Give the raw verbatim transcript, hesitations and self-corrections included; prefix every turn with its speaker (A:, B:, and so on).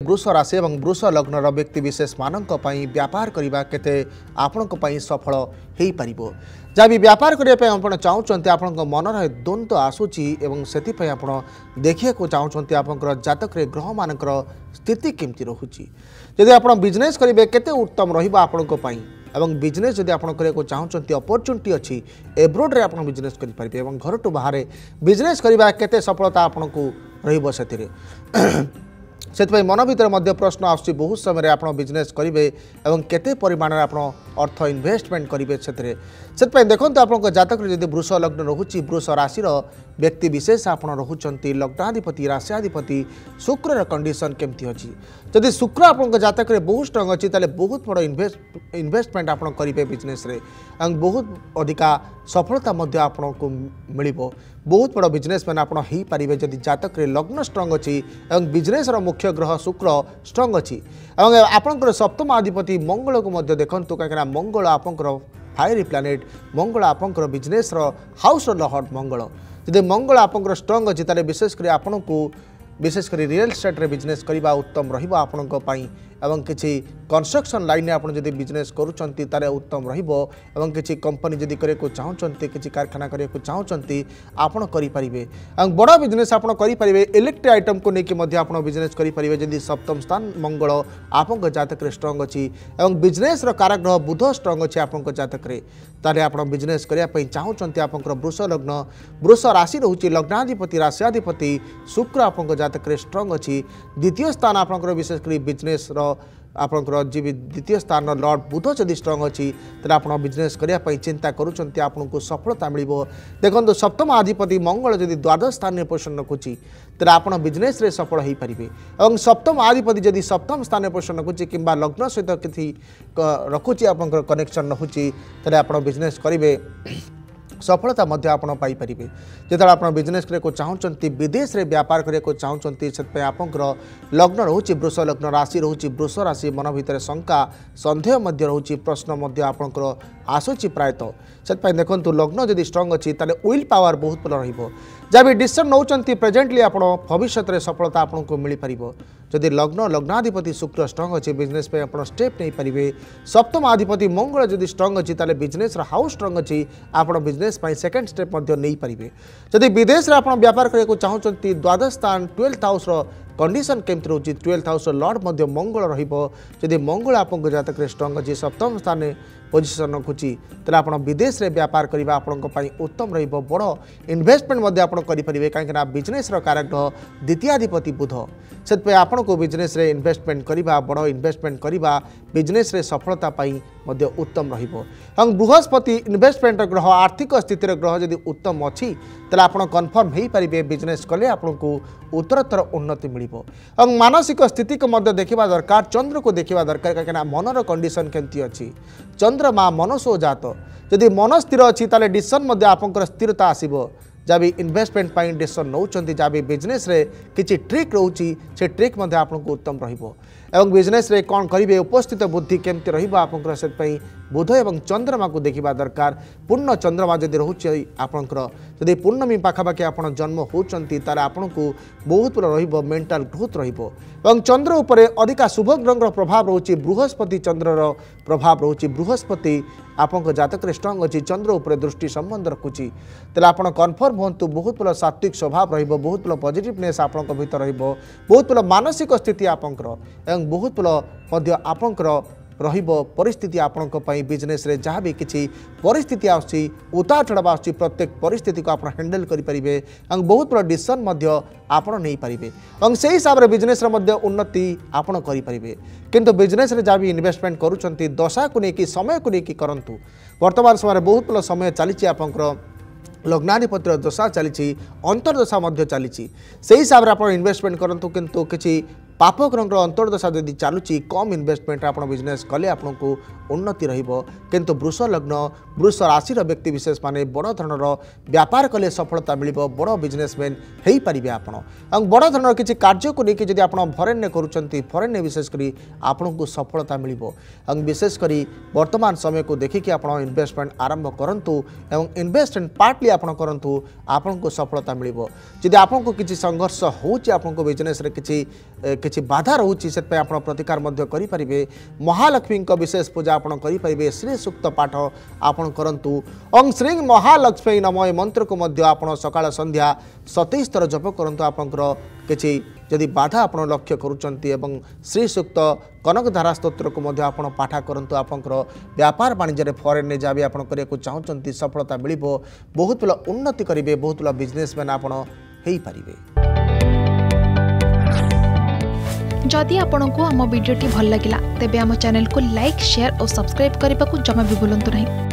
A: वृष राशि और वृष लग्नर व्यक्ति विशेष मानक व्यापार करने केते आपण सफल हो पार जहाँ भी व्यापार करने आप चाहते आपण मनर द्वंद्व आसूची से देखा चाहते आप जातक ग्रह मान स्थिति केमती रोचे जदि आप बिजनेस करेंगे केते उत्तम रही एवं बिजनेस जदि आप चाहते अपॉर्चुनिटी अच्छी एब्रोड रे आप बिजनेस करेंगे घर टू बाहर बिजनेस करने केते सफलता आपन को रहिबो सेतिरे से मन भर प्रश्न आसुच्छी बहुत समय आप बिजनेस करेंगे और केते परिमाण आप अर्थ इन्वेस्टमेंट करेंगे से देखो आप जातक जब वृष लग्न रोचे वृष राशि व्यक्ति विशेष आप रोचंती लग्नाधिपति राशियाधिपति शुक्र कंडीशन केमती अच्छी जदि शुक्र आप जातक बहुत स्ट्रंग अच्छी ताले बहुत बड़ इन्वेस्ट इन्वेस्टमेंट आप करेंगे बिजनेस रे और बहुत अधिका सफलता आपको मिल बहुत बड़ बिजनेसमैन आप पारे जदि जातक लग्न स्ट्रंग अच्छी और बिजनेस मुख्य ग्रह शुक्र स्ट्रंग अच्छी और आपंकर सप्तम अधिपति मंगल को देखूँ कहीं मंगल आपंकर फायरी प्लानेट मंगल आपंकर बिजनेस हाउस लॉर्ड मंगल जदि मंगल आपंकर स्ट्रंग अच्छी ताले विशेषकर आपन को विशेषकर रियल एस्टेट रे बिजनेस करने उत्तम रहिबा आपन को पाई एवं किसी कंस्ट्रक्शन लाइन आप जब बिजनेस करुँच उत्तम रही किसी कंपनी जदि करने चाहते किसी कारखाना करने चाहते आपड़ करेंगे और बड़ा बिजनेस आप करेंगे इलेक्ट्रिक आइटम को लेकिन आप बिजनेस करेंगे जदि सप्तम स्थान मंगल आप जातक स्ट्रंग अच्छी और बिजनेस काराग्रह बुध स्ट्रंग अच्छी आप जातक ताले आप बिजनेस करने चाहते आप वृष लग्न वृष राशि रोचे लग्नाधिपति राशियाधिपति शुक्र आप जातक स्ट्रंग अच्छी द्वितीय स्थान आप विशेषकर बिजनेस आपंकर जी द्वितीय स्थान लॉर्ड बुध जदि स्ट्रंग अच्छी तो आप बिजनेस करने चिंता करुँच आपको सफलता मिल देखो सप्तम अधिपति मंगल जदि द्वादश स्थान में पोषण रखुच्छी तो आप बिजनेस रे सफल हो पारे और सप्तम अधिपति जदि सप्तम स्थान में पोषण रखुच्छी कि लग्न सहित किसी रखुच्छी आप कनेक्शन रखुच्छी तो आप बिजनेस करेंगे सफलता आपड़ पाइपर जो आप बिजनेस करने चाहते विदेश में व्यापार करने को चाहते से आपंकर लग्न रोचे वृष लग्न राशि रोचे वृष राशि मन भर शंका सन्देह रोचे प्रश्न आपंकर आसूची प्रायतः से देखो लग्न जदि स्ट्रंग अच्छी विल पावर बहुत भल रहा भी डिसीजन नौकरी प्रेजेंटली आप भविष्य में सफलता आपको मिल पार जदि लग्न लग्नाधिपति शुक्र स्ट्रंग अच्छी बिजनेस पे आप स्टेप नहीं पारे सप्तम अधिपति मंगल जदि स्ट्रंग अच्छी ताले बिजनेस हाउस स्ट्रंग अच्छी आप बिजनेस सेकेंड स्टेप नहीं पारे जदि विदेश में आप व्यापार करने को चाहते द्वादश स्थान ट्वेल्थ हाउस कंडीशन केमती रोचे ट्वेल्थ हाउस लॉर्ड मंगल रदि मंगल आपको जातक स्ट्रंग अच्छी सप्तम स्थान में पोजिशन रखुच्छी तो आप विदेश में व्यापार करने आपंपाई उत्तम रड़ इन्वेस्टमेंट आप करेंगे कहीं बिजनेस काराग्रह द्वितीयाधिपति बुध से आपन को बिजनेस रे इन्वेस्टमेंट करवा बड़ इन्वेस्टमेंट करवा बिजनेस रे सफलता पाई मध्य उत्तम रहिबो और बृहस्पति इन्वेस्टमेंट ग्रह आर्थिक स्थितिर ग्रह जदि उत्तम अच्छी तो आप कन्फर्म हो पारे बिजनेस कले आपको उत्तरोत्तर उन्नति मिल और मानसिक स्थिति को मध्य देखा दरकार चंद्र को देखा दरकार कहीं मनर कंडीशन केमती अच्छी चंद्रमा मनसो जात जदि मन स्थिर अच्छी ताले डिसीजन आपंकर स्थिरता आसब जहाँ भी इन्वेस्टमेंट पर डिसीजन नौकरी जहाँ भी बिजनेस रे किसी ट्रिक रोची से ट्रिक आपको उत्तम रही बिजनेस रे कौन करेंगे उपस्थित बुद्धि केमती रहा से बुध एवं चंद्रमा को देखा दरकार पूर्ण चंद्रमा जदि रोचे आपंकर जदि पूर्णमी पाखापाखि आप जन्म होती आपन को बहुत बड़ा मेंटल ग्रोथ और चंद्र उपर अधिका शुभ ग्रह प्रभाव रोचे बृहस्पति चंद्रर प्रभाव रोचे बृहस्पति आपंक जातक स्ट्रंग अच्छी चंद्र उपर दृष्टि संबंध रखुच्छी तेल आप कन्फर्म हूँ बहुत बड़ा सात्विक स्वभाव रहित बड़ा पॉजिटिवनेस आप भर बहुत बड़ा मानसिक स्थिति आपंकर एवं बहुत बड़ा आपंकर रहिबो परिस्थिति आपनको पई बिजनेस रे जहाँ भी किसी परिस्थिति आउची उतार चढ़ाव आउची प्रत्येक परिस्थिति को आप हैंडल करि परिबे और बहुत बड़ा डिसीजन मध्य आपण नहीं पारिबे और से हिसाब रे बिजनेस रे मध्य उन्नति आपण करि परिबे किंतु बिजनेस रे जहाँ भी इन्वेस्टमेंट करूचंती दशा को लेकिन समय को लेकिन करंतु वर्तमान समय बहुत बड़ा समय चली आपंकर लग्नाधिपतिर दशा चली अंतर्दशा चली से हिसाब से आप इन्वेस्टमेंट करूँ किंतु किसी पाप ग्रह अंतर्दशा जदि चलुची कम इन्वेस्टमेंट आप बिजनेस कले आपको उन्नति रहिबो किंतु वृष लग्न वृष राशि व्यक्ति विशेष माने बड़ धरणर व्यापार कले सफलता मिलिबो बड़ बिजनेसमैन हो पारे आपण और बड़ धरणर किसी कार्य को लेकिन जदि आप फरेन में करूँ फरेन में विशेषकर आपको सफलता मिलिबो और विशेषकर वर्तमान समय को देखिकी आप इन्वेस्टमेंट आरंभ करूँ और इन्वेस्टमेंट पार्टली आप करूँ आपको सफलता मिलिबो जदि आपको किसी संघर्ष होची आपको बिजनेस रे किसी किसी बाधा रोचे से आप प्रतिकार करें। महालक्ष्मी विशेष पूजा आप करें। श्री सूक्त पाठ आपन करंतु। ओं श्री महालक्ष्मी नमः मंत्र को आप सकाळ संध्या सतैश थर जप करंतु। आपंकर किसी जदि बाधा आप लक्ष्य करुँच श्री सूक्त कनकधारा स्तोत्र को आप पाठ करंतु। आपंकर व्यापार वाणिज्य फॉरेन में जहाँ भी आप चाहते सफलता मिल बहुत भल उन्नति करेंगे। बहुत भल बिजनेसमैन आप पारे।
B: जदि आपंक आम भिडी भल लगा तेब आम चैनल को लाइक शेयर और सब्सक्राइब करने को जमा भी भूलु नहीं।